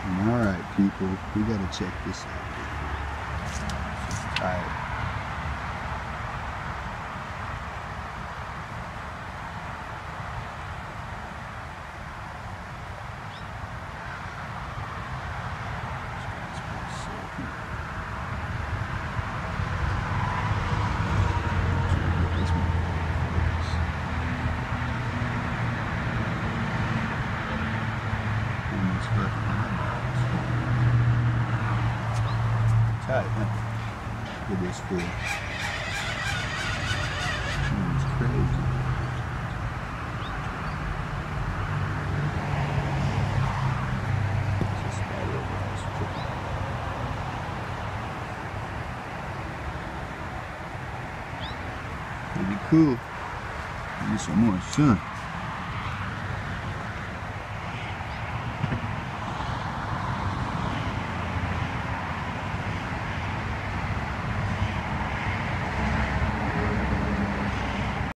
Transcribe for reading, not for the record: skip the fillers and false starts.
Alright people, we gotta check this out. Alright. Tight, huh? Look at this fish. It's crazy. Pretty cool. Need some more sun.